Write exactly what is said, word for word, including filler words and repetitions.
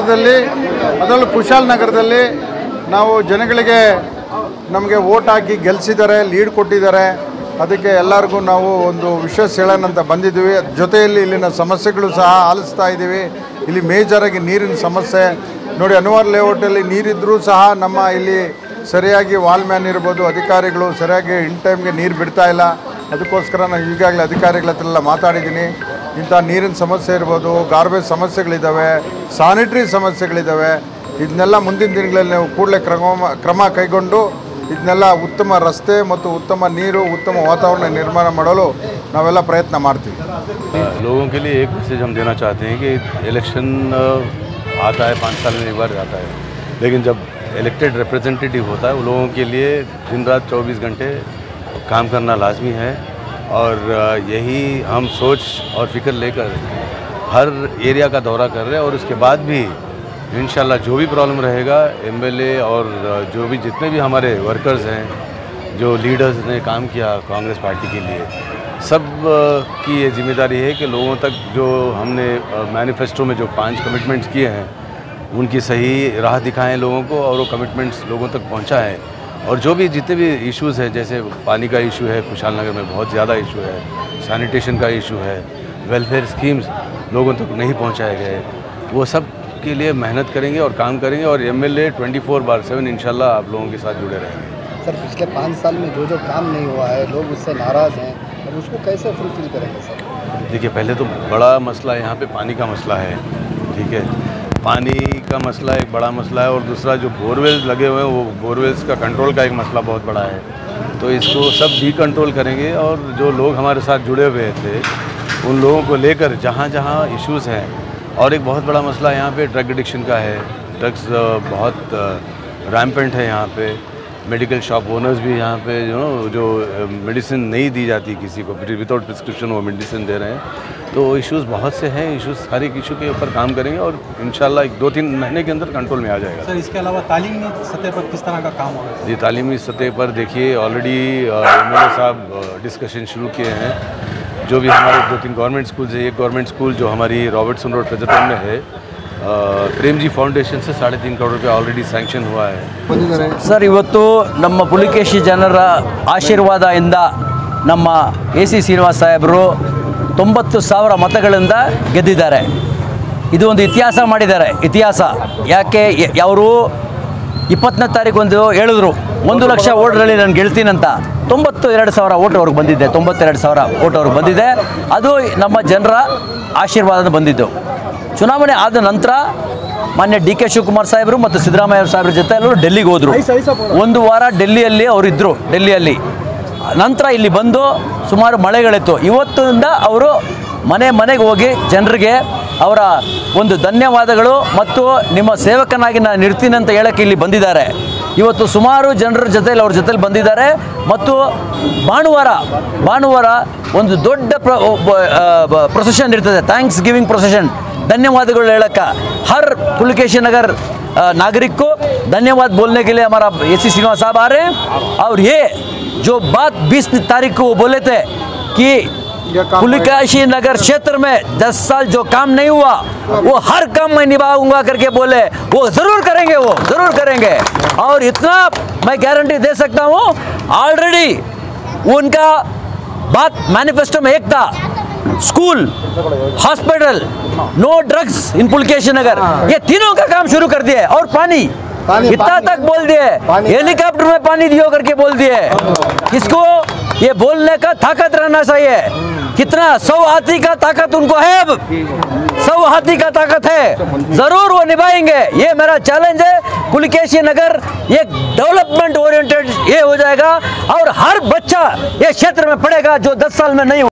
ನಗರದಲ್ಲಿ ಅದರಲ್ಲೂ ಕುಶಾಲನಗರದಲ್ಲಿ ನಾವು ಜನಗಳಿಗೆ ನಮಗೆ ವೋಟ್ ಹಾಕಿ ಗೆಲ್ಲಿಸಿದ್ದಾರೆ, ಲೀಡ್ ಕೊಟ್ಟಿದ್ದಾರೆ. ಅದಕ್ಕೆ ಎಲ್ಲರಿಗೂ ನಾವು ಒಂದು ವಿಶ್ವಾಸ ಹೇಳೋಣ ಅಂತ ಬಂದಿದ್ದೀವಿ. ಜೊತೆಯಲ್ಲಿ ಇಲ್ಲಿನ ಸಮಸ್ಯೆಗಳು ಸಹ ಆಲಿಸ್ತಾ ಇದ್ದೀವಿ. ಇಲ್ಲಿ ಮೇಜರಾಗಿ ನೀರಿನ ಸಮಸ್ಯೆ ನೋಡಿ, ಅನ್ವರ್ ಲೇಔಟಲ್ಲಿ ನೀರಿದ್ದರೂ ಸಹ ನಮ್ಮ ಇಲ್ಲಿ ಸರಿಯಾಗಿ ವಾಲ್ಮ್ಯಾನ್ ಇರ್ಬೋದು ಅಧಿಕಾರಿಗಳು ಸರಿಯಾಗಿ ಇನ್ ಟೈಮ್ಗೆ ನೀರು ಬಿಡ್ತಾ ಇಲ್ಲ. ಅದಕ್ಕೋಸ್ಕರ ನಾನು ಈಗಾಗಲೇ ಅಧಿಕಾರಿಗಳ ಹತ್ರ ಎಲ್ಲ ಮಾತಾಡಿದ್ದೀನಿ. ಇಂಥ ನೀರಿನ ಸಮಸ್ಯೆ ಇರ್ಬೋದು, ಗಾರ್ಬೇಜ್ ಸಮಸ್ಯೆಗಳಿದ್ದಾವೆ, ಸ್ಯಾನಿಟರಿ ಸಮಸ್ಯೆಗಳಿದ್ದಾವೆ. ಇದನ್ನೆಲ್ಲ ಮುಂದಿನ ದಿನಗಳಲ್ಲಿ ನಾವು ಕೂಡಲೇ ಕ್ರಮ ಕ್ರಮ ಕೈಗೊಂಡು ಇದನ್ನೆಲ್ಲ ಉತ್ತಮ ರಸ್ತೆ ಮತ್ತು ಉತ್ತಮ ನೀರು, ಉತ್ತಮ ವಾತಾವರಣ ನಿರ್ಮಾಣ ಮಾಡಲು ನಾವೆಲ್ಲ ಪ್ರಯತ್ನ ಮಾಡ್ತೀವಿ. लोगों के लिए एक मैसेज हम देना चाहते हैं कि इलेक्शन आता है, पाँच साल में एक बार आता है, लेकिन जब इलेक्टेड रिप्रेजेंटेटिव होता है वो लोगों के लिए दिन रात चौबीस घंटे काम करना लाजमी है. और यही हम सोच और फिक्र लेकर हर एरिया का दौरा कर रहे हैं. और उसके बाद भी इंशाल्लाह जो भी प्रॉब्लम रहेगा, एमएलए और जो भी जितने भी हमारे वर्कर्स हैं, जो लीडर्स ने काम किया कांग्रेस पार्टी के लिए, सब की ये जिम्मेदारी है कि लोगों तक जो हमने मैनिफेस्टो में जो पांच कमिटमेंट्स किए हैं उनकी सही राह दिखाएं लोगों को और वो कमिटमेंट्स लोगों तक पहुंचाएं. और जो भी जितने भी इश्यूज़ हैं, जैसे पानी का इशू है, कुशालनगर में बहुत ज़्यादा इशू है, सैनिटेशन का इशू है, वेलफेयर स्कीम्स लोगों तक नहीं पहुंचाए गए, वो सब के लिए मेहनत करेंगे और काम करेंगे. और एमएलए ट्वेंटी फोर बार सेवन इंशाल्लाह आप लोगों के साथ जुड़े रहेंगे. सर, पिछले पाँच साल में जो जो काम नहीं हुआ है, लोग उससे नाराज़ हैं, और उसको कैसे फुलफिल करेंगे सर? देखिए, पहले तो बड़ा मसला यहाँ पे पानी का मसला है. ठीक है, पानी का मसला एक बड़ा मसला है. और दूसरा जो बोरवेल्स लगे हुए हैं, वो बोरवेल्स का कंट्रोल का एक मसला बहुत बड़ा है. तो इसको सब डी कंट्रोल करेंगे. और जो लोग हमारे साथ जुड़े हुए थे उन लोगों को लेकर जहाँ जहाँ इश्यूज़ हैं. और एक बहुत बड़ा मसला यहाँ पे ड्रग एडिक्शन का है. ड्रग्स बहुत रैम्पेंट है यहाँ पे. मेडिकल शॉप ओनर्स भी यहाँ पे जो जो मेडिसिन नहीं दी जाती किसी को, विदाउट प्रिस्क्रिप्शन वो मेडिसिन दे रहे हैं. तो इश्यूज़ बहुत से हैं. इश्यूज़ हर एक इशू के ऊपर काम करेंगे और इंशाल्लाह एक दो तीन महीने के अंदर कंट्रोल में आ जाएगा. सर, इसके अलावा तालीमी सतह पर किस तरह का काम होगा? जी, तालीमी सतह पर देखिए ऑलरेडी एमएलए साहब डिस्कशन शुरू किए हैं. जो भी हमारे दो तीन गवर्नमेंट स्कूल है, एक गवर्नमेंट स्कूल जो हमारी रॉबर्टसन रोड प्रेजरटन में है, प्रेम जी फाउंडेशन से साढ़े तीन करोड़ रुपये ऑलरेडी ಸ್ಯಾಂಕ್ಷನ್ हुआ है. ಸರ್, ಇವತ್ತು ನಮ್ಮ ಪುಲಿಕೇಶಿ ಜನರ ಆಶೀರ್ವಾದದಿಂದ ನಮ್ಮ ಎ ಸಿ ಶ್ರೀನಿವಾಸ ಸಾಹೇಬರು ತೊಂಬತ್ತು ಸಾವಿರ ಮತಗಳಿಂದ ಗೆದ್ದಿದ್ದಾರೆ. ಇದು ಒಂದು ಇತಿಹಾಸ ಮಾಡಿದ್ದಾರೆ. ಇತಿಹಾಸ ಯಾಕೆ ಅವರು ಇಪ್ಪತ್ತನೇ ತಾರೀಕು ಒಂದು ಹೇಳಿದ್ರು, ಒಂದು ಲಕ್ಷ ಓಟ್ರಲ್ಲಿ ನಾನು ಗೆಲ್ತೀನಂತ. ತೊಂಬತ್ತು ಎರಡು ಸಾವಿರ ಓಟ್ ಅವ್ರಿಗೆ ಬಂದಿದೆ. ತೊಂಬತ್ತೆರಡು ಸಾವಿರ ಓಟ್ ಅವ್ರಿಗೆ ಬಂದಿದೆ. ಅದು ನಮ್ಮ ಜನರ ಆಶೀರ್ವಾದ ಬಂದಿದ್ದು. ಚುನಾವಣೆ ಆದ ನಂತರ ಮಾನ್ಯ ಡಿ ಕೆ ಶಿವಕುಮಾರ್ ಸಾಹೇಬರು ಮತ್ತು ಸಿದ್ದರಾಮಯ್ಯ ಸಾಹೇಬ್ರ ಜೊತೆ ಎಲ್ಲರೂ ಡೆಲ್ಲಿಗೆ ಹೋದರು. ಒಂದು ವಾರ ಡೆಲ್ಲಿಯಲ್ಲಿ ಅವರಿದ್ದರು. ಡೆಲ್ಲಿಯಲ್ಲಿ ನಂತರ ಇಲ್ಲಿ ಬಂದು ಸುಮಾರು ಮಳೆಗಳಿತ್ತು. ಇವತ್ತಿನಿಂದ ಅವರು ಮನೆ ಮನೆಗೆ ಹೋಗಿ ಜನರಿಗೆ ಅವರ ಒಂದು ಧನ್ಯವಾದಗಳು ಮತ್ತು ನಿಮ್ಮ ಸೇವಕನಾಗಿ ನಾನು ಇರ್ತೀನಿ ಅಂತ ಹೇಳೋಕ್ಕೆ ಇಲ್ಲಿ ಬಂದಿದ್ದಾರೆ. ಇವತ್ತು ಸುಮಾರು ಜನರ ಜೊತೆಲಿ ಅವ್ರ ಜೊತೆಲಿ ಬಂದಿದ್ದಾರೆ. ಮತ್ತು ಭಾನುವಾರ ಭಾನುವಾರ ಒಂದು ದೊಡ್ಡ ಪ್ರೊಸೆಷನ್ ಇರ್ತದೆ, ಥ್ಯಾಂಕ್ಸ್ ಗಿವಿಂಗ್ ಪ್ರೊಸೆಷನ್. ಧन्यवाद हेलक हर पुलकेशी नगर नागरिक को धन्यवाद बोलने के लिए हमारा ए सी श्रीनिवास साहब आ रहे हैं. और ये जो बात बीस तारीख को वो बोले थे कि पुलकेशी नगर क्षेत्र में दस साल जो काम नहीं हुआ वो हर काम मैं निभाऊंगा करके बोले, वो ज़रूर करेंगे, वो ज़रूर करेंगे. और इतना मैं गारंटी दे सकता हूँ, ऑलरेडी उनका बात मैनिफेस्टो में एक था, school, hospital, no drugs in Pulakeshi Nagar, ये तीनों का काम शुरू कर दिए. और पानी, पानी इतना पानी, तक बोल दिए, हेलीकॉप्टर में पानी दियो करके बोल दिए. इसको ये बोलने का ताकत रहना चाहिए. कितना सौ हाथी का ताकत उनको है. अब सौ हाथी का ताकत है, जरूर वो निभाएंगे. ये मेरा चैलेंज है. पुलकेशी नगर एक डेवलपमेंट ओरिएंटेड ये हो जाएगा और हर बच्चा ये क्षेत्र में पढ़ेगा जो दस साल में नहीं